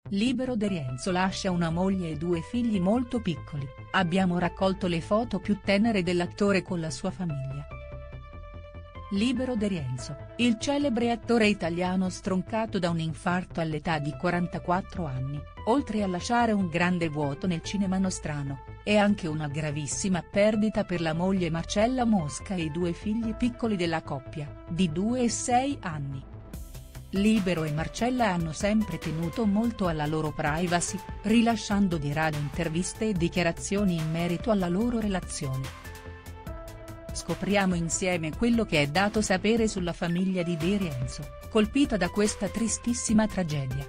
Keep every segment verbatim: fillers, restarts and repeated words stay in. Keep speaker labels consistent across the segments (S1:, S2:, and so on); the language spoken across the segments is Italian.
S1: Libero De Rienzo lascia una moglie e due figli molto piccoli, abbiamo raccolto le foto più tenere dell'attore con la sua famiglia. Libero De Rienzo, il celebre attore italiano stroncato da un infarto all'età di quarantaquattro anni, oltre a lasciare un grande vuoto nel cinema nostrano, è anche una gravissima perdita per la moglie Marcella Mosca e i due figli piccoli della coppia, di due e sei anni. Libero e Marcella hanno sempre tenuto molto alla loro privacy, rilasciando di rado interviste e dichiarazioni in merito alla loro relazione. Scopriamo insieme quello che è dato sapere sulla famiglia di De Rienzo, colpita da questa tristissima tragedia.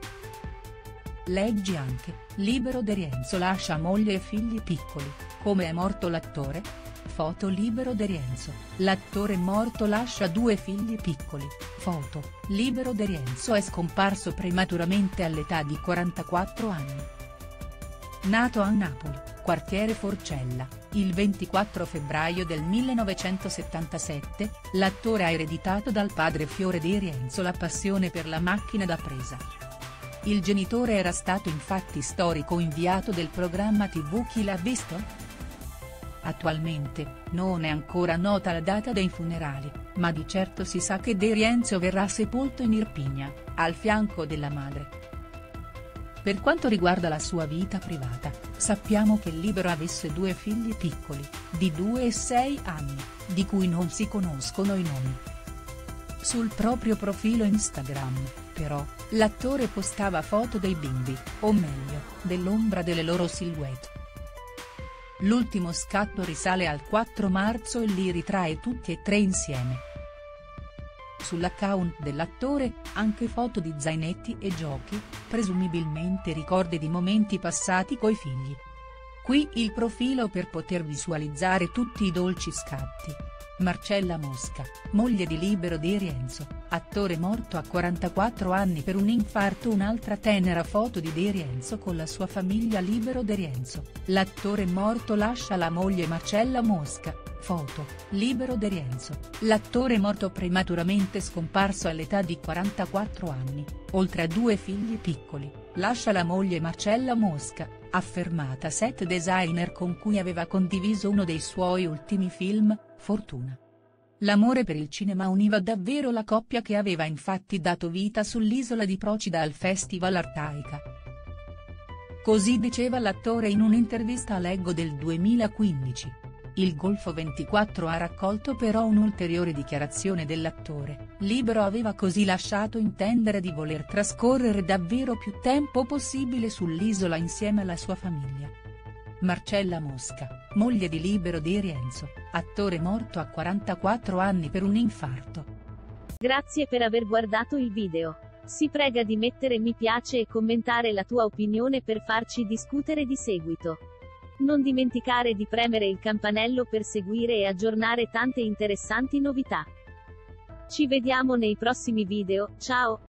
S1: Leggi anche: Libero De Rienzo lascia moglie e figli piccoli, come è morto l'attore? Foto Libero De Rienzo, l'attore morto lascia due figli piccoli, foto, Libero De Rienzo è scomparso prematuramente all'età di quarantaquattro anni. Nato a Napoli, quartiere Forcella, il ventiquattro febbraio del millenovecentosettantasette, l'attore ha ereditato dal padre Fiore De Rienzo la passione per la macchina da presa. Il genitore era stato infatti storico inviato del programma tivù Chi l'ha visto?. Attualmente, non è ancora nota la data dei funerali, ma di certo si sa che De Rienzo verrà sepolto in Irpinia, al fianco della madre. Per quanto riguarda la sua vita privata, sappiamo che Libero avesse due figli piccoli, di due e sei anni, di cui non si conoscono i nomi. Sul proprio profilo Instagram, però, l'attore postava foto dei bimbi, o meglio, dell'ombra delle loro silhouette. L'ultimo scatto risale al quattro marzo e li ritrae tutti e tre insieme. Sull'account dell'attore, anche foto di zainetti e giochi, presumibilmente ricordi di momenti passati coi figli. Qui il profilo per poter visualizzare tutti i dolci scatti. Marcella Mosca, moglie di Libero De Rienzo, attore morto a quarantaquattro anni per un infarto. Un'altra tenera foto di De Rienzo con la sua famiglia. Libero De Rienzo, l'attore morto lascia la moglie Marcella Mosca, foto, Libero De Rienzo, l'attore morto prematuramente scomparso all'età di quarantaquattro anni, oltre a due figli piccoli, lascia la moglie Marcella Mosca, affermata set designer con cui aveva condiviso uno dei suoi ultimi film, Fortuna. L'amore per il cinema univa davvero la coppia, che aveva infatti dato vita sull'isola di Procida al Festival Artaica. Così diceva l'attore in un'intervista a Leggo del duemilaquindici. Il Golfo ventiquattro ha raccolto però un'ulteriore dichiarazione dell'attore: Libero aveva così lasciato intendere di voler trascorrere davvero più tempo possibile sull'isola insieme alla sua famiglia. Marcella Mosca, moglie di Libero De Rienzo, attore morto a quarantaquattro anni per un infarto.
S2: Grazie per aver guardato il video. Si prega di mettere mi piace e commentare la tua opinione per farci discutere di seguito. Non dimenticare di premere il campanello per seguire e aggiornare tante interessanti novità. Ci vediamo nei prossimi video, ciao!